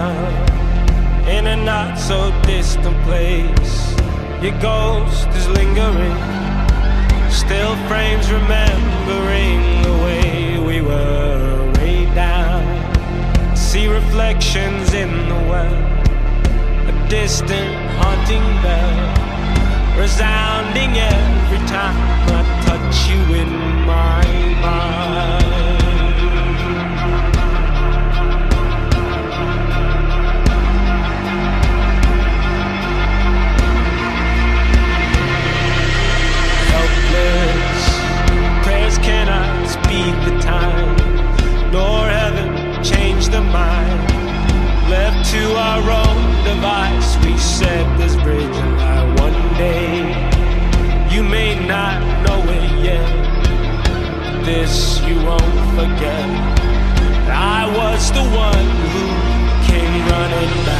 down in a not so distant place. Your ghost is lingering, still frames remembering the way we were way down. See reflections in the well, a distant haunting bell, resounding every time I touch you in my mind. Helpless, prayers cannot speed the time, nor heaven change the mind. Left to our own device, we set this bridge and lie one day. You may not know it yet, but this you won't forget. I was the one who came running back.